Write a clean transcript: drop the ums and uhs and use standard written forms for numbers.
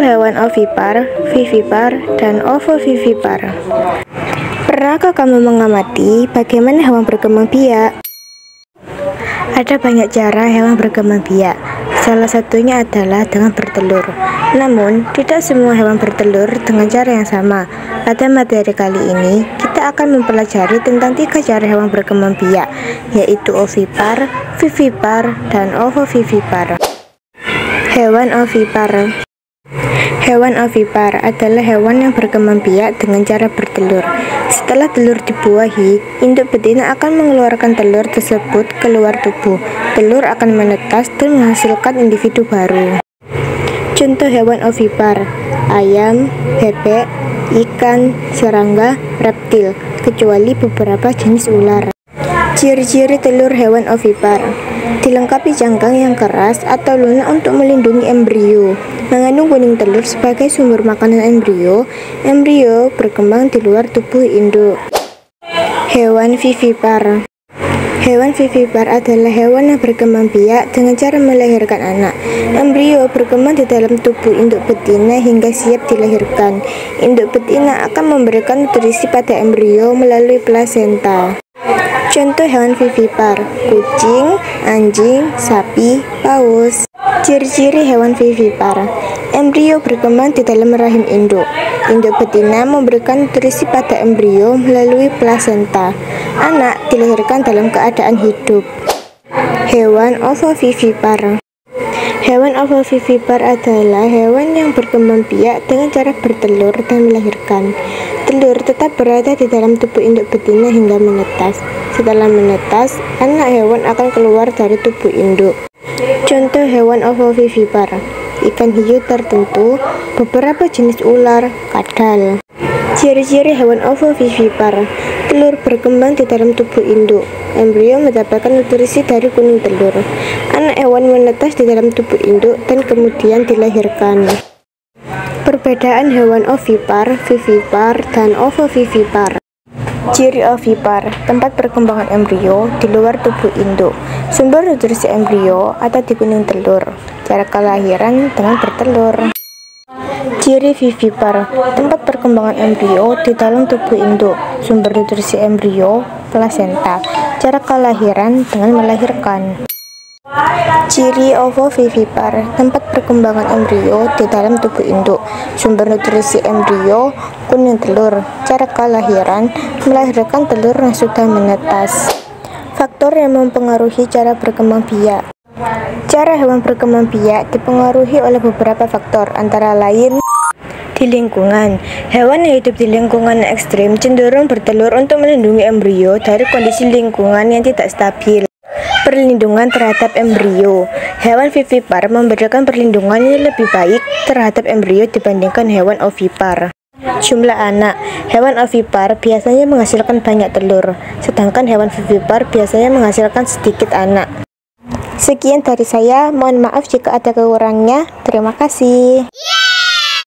hewan ovipar, vivipar, dan ovovivipar. Pernahkah kamu mengamati bagaimana hewan berkembang biak? Ada banyak cara hewan berkembang biak. Salah satunya adalah dengan bertelur. Namun, tidak semua hewan bertelur dengan cara yang sama. Pada materi kali ini, kita akan mempelajari tentang 3 cara hewan berkembang biak, yaitu ovipar, vivipar, dan ovovivipar. Hewan ovipar. Hewan ovipar adalah hewan yang berkembang biak dengan cara bertelur. Setelah telur dibuahi, induk betina akan mengeluarkan telur tersebut keluar tubuh. Telur akan menetas dan menghasilkan individu baru. Contoh hewan ovipar: ayam, bebek, ikan, serangga, reptil, kecuali beberapa jenis ular. Ciri-ciri telur hewan ovipar: dilengkapi jangkang yang keras atau lunak untuk melindungi embrio, mengandung kuning telur sebagai sumber makanan embrio. Embrio berkembang di luar tubuh induk. Hewan vivipar. Hewan vivipar adalah hewan yang berkembang biak dengan cara melahirkan anak. Embrio berkembang di dalam tubuh induk betina hingga siap dilahirkan. Induk betina akan memberikan nutrisi pada embrio melalui plasenta. Contoh hewan vivipar: kucing, anjing, sapi, paus. Ciri-ciri hewan vivipar: embrio berkembang di dalam rahim induk. Induk betina memberikan nutrisi pada embrio melalui plasenta. Anak dilahirkan dalam keadaan hidup. Hewan ovovivipar. Hewan ovovivipar adalah hewan yang berkembang biak dengan cara bertelur dan melahirkan. Telur tetap berada di dalam tubuh induk betina hingga menetas. Setelah menetas, anak hewan akan keluar dari tubuh induk. Contoh hewan ovovivipar: ikan hiu tertentu, beberapa jenis ular, kadal. Ciri-ciri hewan ovovivipar: telur berkembang di dalam tubuh induk. Embrio mendapatkan nutrisi dari kuning telur. Anak hewan menetas di dalam tubuh induk dan kemudian dilahirkan. Perbedaan hewan ovipar, vivipar, dan ovovivipar. Ciri ovipar: tempat perkembangan embrio di luar tubuh induk. Sumber nutrisi embrio ada di kuning telur. Cara kelahiran dengan bertelur. Ciri vivipar: tempat perkembangan embrio di dalam tubuh induk. Sumber nutrisi embrio, plasenta. Cara kelahiran dengan melahirkan. Ciri ovovivipar: tempat perkembangan embrio di dalam tubuh induk. Sumber nutrisi embrio, kuning telur. Cara kelahiran, melahirkan telur yang sudah menetas. Faktor yang mempengaruhi cara berkembang biak. Cara hewan berkembang biak dipengaruhi oleh beberapa faktor, antara lain di lingkungan. Hewan yang hidup di lingkungan ekstrim cenderung bertelur untuk melindungi embrio dari kondisi lingkungan yang tidak stabil. Perlindungan terhadap embrio. Hewan vivipar memberikan perlindungan yang lebih baik terhadap embrio dibandingkan hewan ovipar. Jumlah anak. Hewan ovipar biasanya menghasilkan banyak telur, sedangkan hewan vivipar biasanya menghasilkan sedikit anak. Sekian dari saya, mohon maaf jika ada kekurangannya. Terima kasih.